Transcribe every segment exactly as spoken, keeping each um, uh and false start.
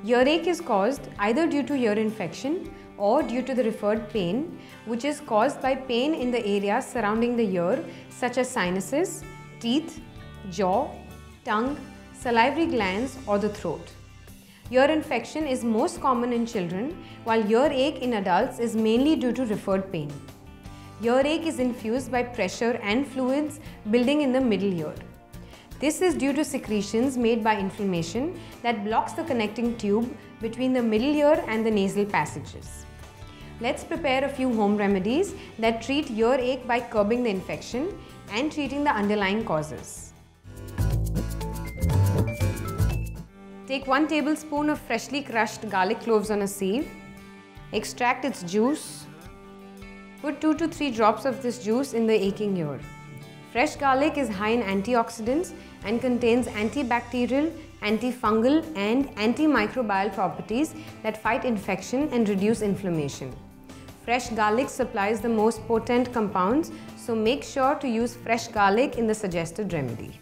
Earache is caused either due to ear infection or due to the referred pain, which is caused by pain in the areas surrounding the ear, such as sinuses, teeth, jaw, tongue, salivary glands, or the throat. Ear infection is most common in children, while earache in adults is mainly due to referred pain. Earache is infused by pressure and fluids building in the middle ear. This is due to secretions made by inflammation that blocks the connecting tube between the middle ear and the nasal passages. Let's prepare a few home remedies that treat earache by curbing the infection and treating the underlying causes. Take one tablespoon of freshly crushed garlic cloves on a sieve. Extract its juice. Put two to three drops of this juice in the aching ear. Fresh garlic is high in antioxidants and contains antibacterial, antifungal and antimicrobial properties that fight infection and reduce inflammation. Fresh garlic supplies the most potent compounds, so make sure to use fresh garlic in the suggested remedy.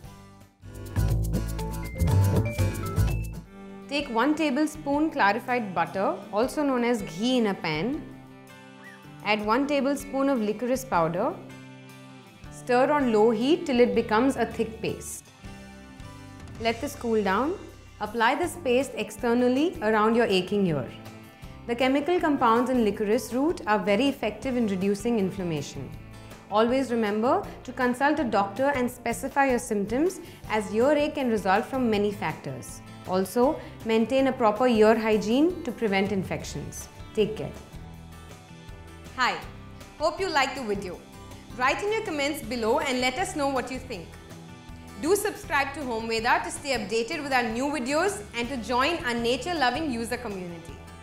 Take one tablespoon clarified butter, also known as ghee, in a pan. Add one tablespoon of licorice powder. Stir on low heat till it becomes a thick paste. Let this cool down. Apply this paste externally around your aching ear. The chemical compounds in licorice root are very effective in reducing inflammation. Always remember to consult a doctor and specify your symptoms, as earache can result from many factors. Also, maintain a proper ear hygiene to prevent infections. Take care. Hi, hope you liked the video. Write in your comments below and let us know what you think. Do subscribe to Home Veda to stay updated with our new videos and to join our nature-loving user community.